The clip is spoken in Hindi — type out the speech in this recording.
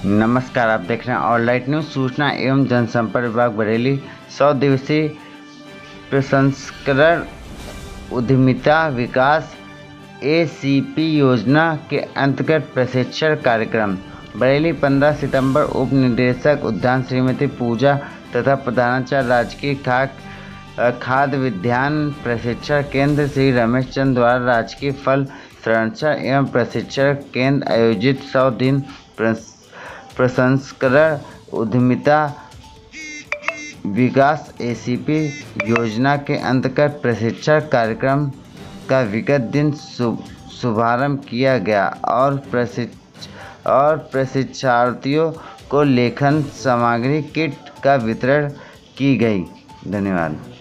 नमस्कार, आप देख रहे हैं ऑलराइट न्यूज़। सूचना एवं जनसंपर्क विभाग बरेली 100 दिवसीय प्रसंस्करण उद्यमिता विकास ACP योजना के अंतर्गत प्रशिक्षण कार्यक्रम बरेली 15 सितंबर। उप निदेशक उद्यान श्रीमती पूजा तथा प्रधानाचार्य राजकीय खाद्य विज्ञान प्रशिक्षण केंद्र श्री रमेश चंद्र द्वारा राजकीय फल संरक्षण एवं प्रशिक्षण केंद्र आयोजित 100 दिन प्रसंस्करण उद्यमिता विकास ACP योजना के अंतर्गत प्रशिक्षण कार्यक्रम का विगत दिन शुभारंभ किया गया और प्रशिक्षार्थियों को लेखन सामग्री किट का वितरण की गई। धन्यवाद।